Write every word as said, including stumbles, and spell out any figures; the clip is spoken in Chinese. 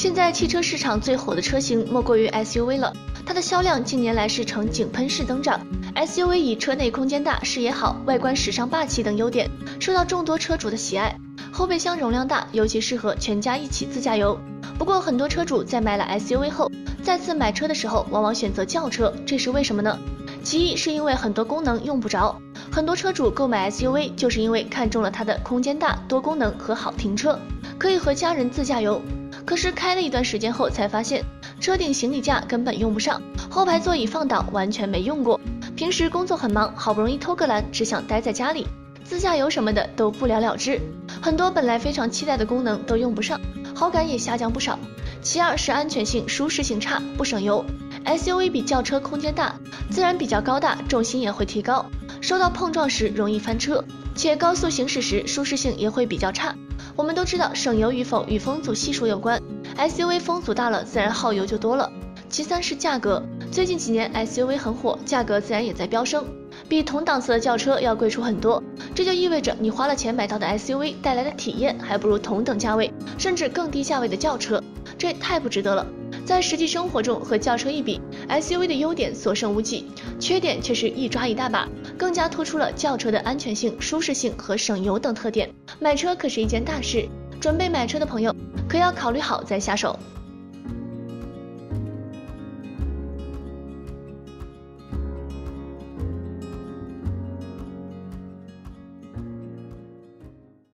现在汽车市场最火的车型莫过于 S U V 了，它的销量近年来是呈井喷式增长。S U V 以车内空间大、视野好、外观时尚霸气等优点，受到众多车主的喜爱。后备箱容量大，尤其适合全家一起自驾游。不过，很多车主在买了 S U V 后，再次买车的时候，往往选择轿车，这是为什么呢？其一是因为很多功能用不着，很多车主购买 S U V 就是因为看中了它的空间大、多功能和好停车，可以和家人自驾游。可是开了一段时间后才发现，车顶行李架根本用不上，后排座椅放倒完全没用过。平时工作很忙，好不容易偷个懒，只想待在家里，自驾游什么的都不了了之。很多本来非常期待的功能都用不上，好感也下降不少。其二是安全性、舒适性差，不省油。S U V 比轿车空间大，自然比较高大，重心也会提高，受到碰撞时容易翻车，且高速行驶时舒适性也会比较差。我们都知道省油与否与风阻系数有关， S U V 风阻大了，自然耗油就多了。其三是价格，最近几年 S U V 很火，价格自然也在飙升，比同档次的轿车要贵出很多。这就意味着你花了钱买到的 S U V 带来的体验，还不如同等价位甚至更低价位的轿车，这太不值得了。在实际生活中和轿车一比， S U V 的优点所剩无几，缺点却是一抓一大把，更加突出了轿车的安全性、舒适性和省油等特点。买车可是一件大事，准备买车的朋友可要考虑好再下手。